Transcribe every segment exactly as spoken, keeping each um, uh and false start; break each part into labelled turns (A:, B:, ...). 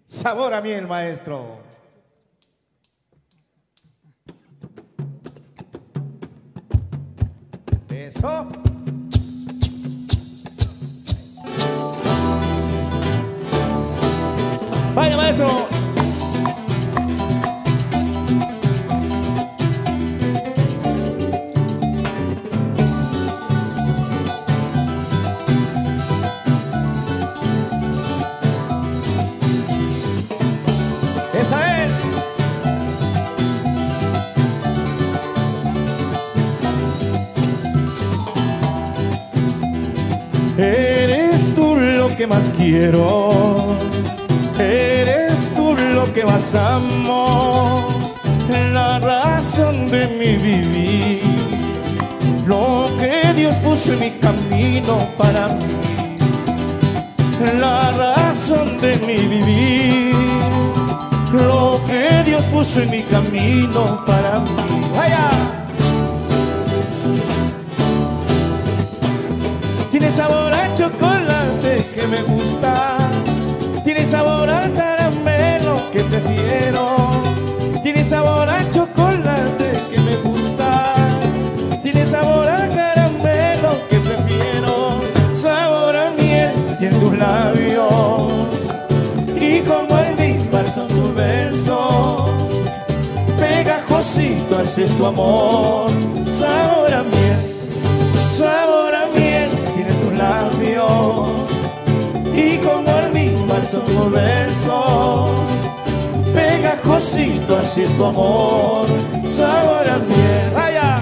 A: Sabor a miel, maestro. Eso. Vaya, maestro. Esa es. Eres tú lo que más quiero, eres tú lo que más amo, la razón de mi vivir, lo que Dios puso en mi camino para mí, la razón de mi vivir, lo que Dios puso en mi camino para mí. ¡Vaya! Tiene sabor a chocolate que me gusta, tiene sabor al caramelo que prefiero, tiene sabor a chocolate que me gusta, tiene sabor al caramelo que prefiero, sabor a miel y en tus labios, y como almíbar son tus besos, pegajosito así es tu amor, sabor a miel, sabor a miel tiene tus labios, y como almíbar son tus besos, pegajosito así es tu amor, sabor a miel. ¡Vaya!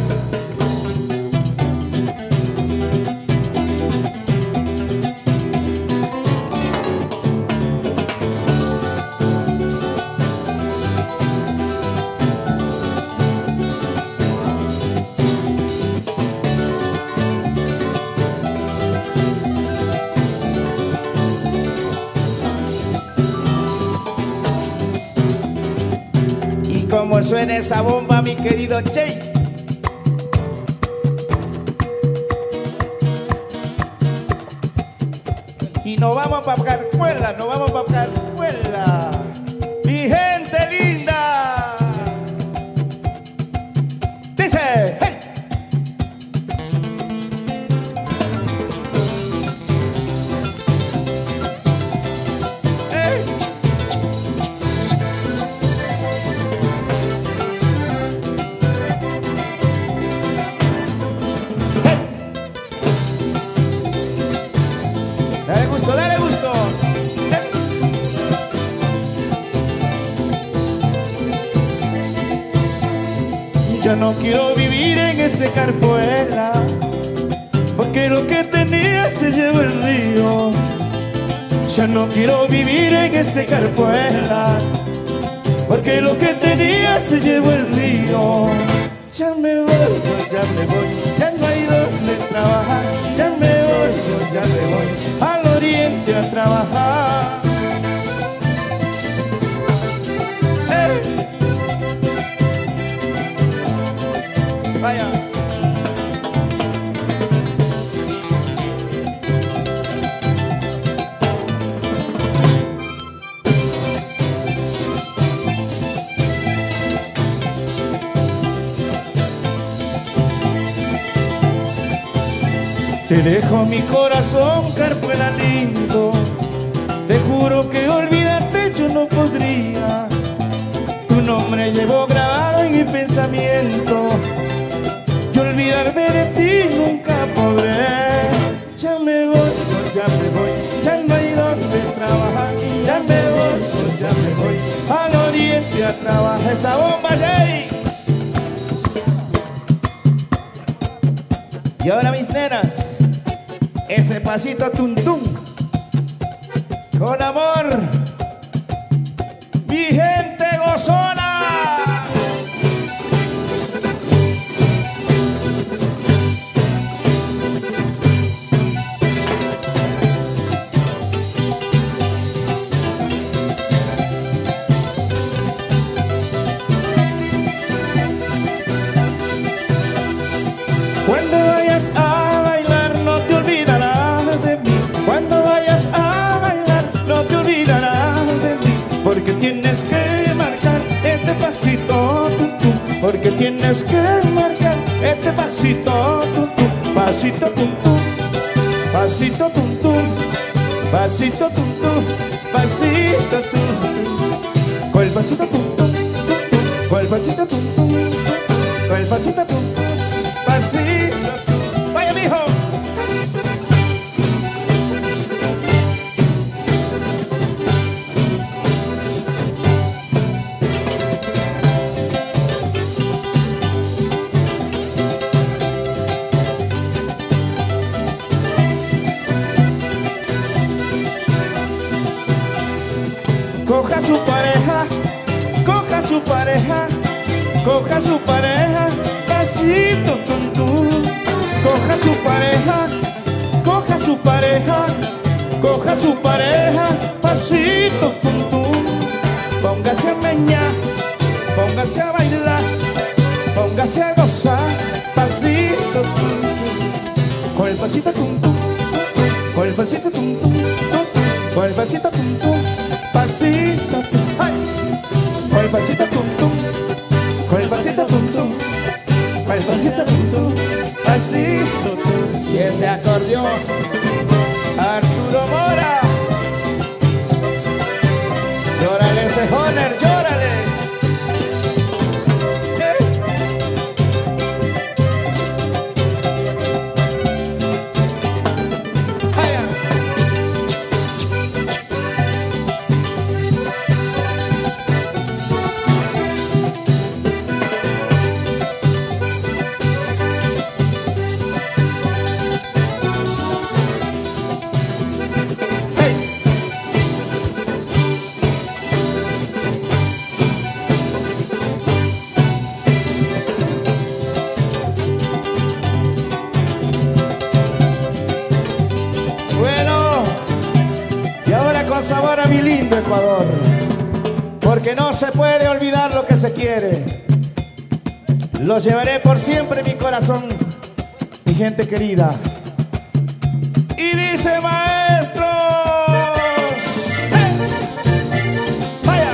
A: Como suena esa bomba, mi querido Che. Y nos vamos para Carpuela, nos vamos para Carpuela. Mi gente linda. Dice, hey. Dale gusto, dale gusto. Ya no quiero vivir en este Carpuela, porque lo que tenía se llevó el río. Ya no quiero vivir en este Carpuela, porque lo que tenía se llevó el río. Ya me voy, ya me voy, ya no hay donde trabajar. Ya me voy, ya me voy al oriente a trabajar. ¡Hey! Vaya. Te dejo mi corazón, Carpuela lindo, te juro que olvidarte yo no podría. Tu nombre llevo grabado en mi pensamiento, y olvidarme de ti nunca podré. Ya me voy, ya me voy, ya no hay donde trabajar. Ya me voy, ya me voy al oriente a trabajar. Esa bomba, Jay. Y ahora mis nenas, ese pasito tum tum, con amor, mi gente gozona. Cuando vayas a bailar no te olvidarás de mí. Cuando vayas a bailar no te olvidarás de mí. porque tienes que marcar este pasito, tum, tum, pasito, tum, tum, pasito, tum, tum, pasito, tum, tum, pasito, tum, tum, con el pasito, tum, tum, con el pasito, tum, tum, con el pasito, tum, tum, pasito, tum. Vaya, mijo. Coja su pareja, coja su pareja, coja su pareja, pasito, tum, tum. Coja su pareja, coja su pareja, coja su pareja, pasito, tum, tum. Póngase a meñar, póngase a bailar, póngase a gozar, pasito, tum, tum. Con el pasito, tum, tum, con el pasito, tum, tum, con el pasito, tum, tum. Pasito, tum, ay. Con el pasito, tum, tum, con el pasito, tum, tum, con el pasito, tum, tum, pasito, tum. Y ese acordeón, Arturo Mora. Llórale ese Honer, llórale. Sabor a mi lindo Ecuador, porque no se puede olvidar lo que se quiere. Lo llevaré por siempre en mi corazón, mi gente querida. Y dice maestros, ¡hey! ¡Vaya!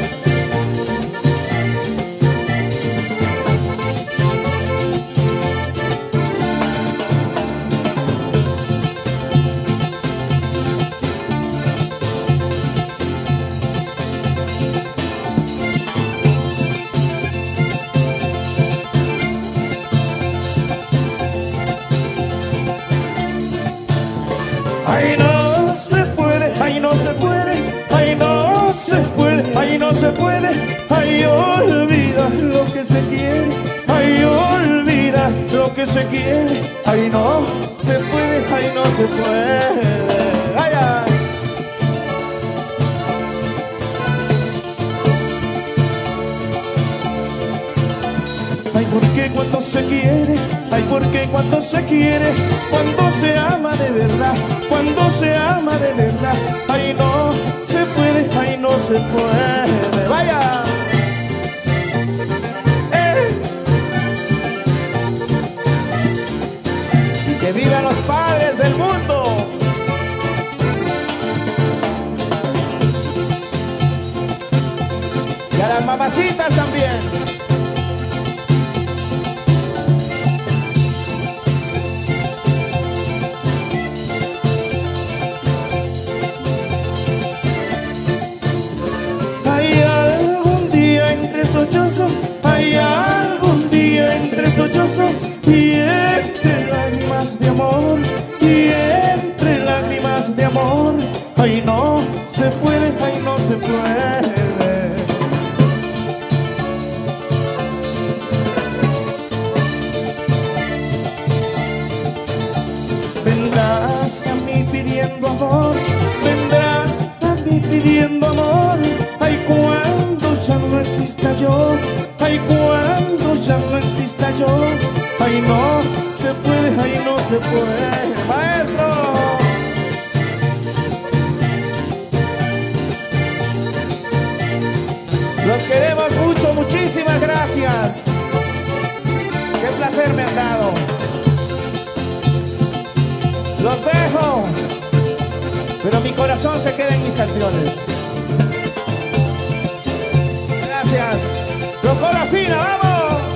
A: Ay, no se puede, ay, no se puede, ay, no se puede, ay, no se puede, ay, olvida lo que se quiere, ay, olvida lo que se quiere, ay, no se puede, ay, no se puede, ay, ay. Ay, porque cuando se quiere, ay, porque cuando se quiere, cuando se ama de verdad, cuando se ama de verdad, ay, no se puede, ay, no se puede, vaya. Eh. Y que vivan los padres del mundo. Y a las mamacitas también. Hay algún día entre sollozos y entre lágrimas de amor, y entre lágrimas de amor, ay, no se puede, ay, no se puede. Vendrás a mí pidiendo amor, vendrás a mí pidiendo amor, ay, cuando ya no exista yo, ay, cuando ya no exista yo, ay, no se puede, ay, no se puede, maestro. Los queremos mucho, muchísimas gracias. Qué placer me han dado. Los dejo, pero mi corazón se queda en mis canciones. Gracias. Rocora Fina, vamos.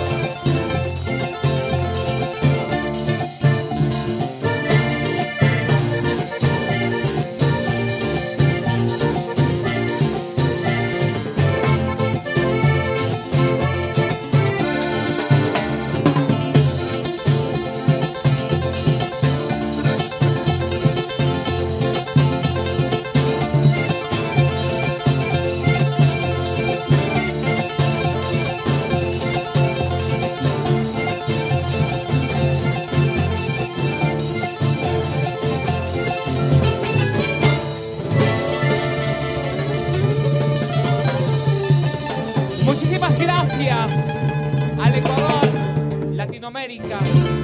B: Gracias al Ecuador, Latinoamérica.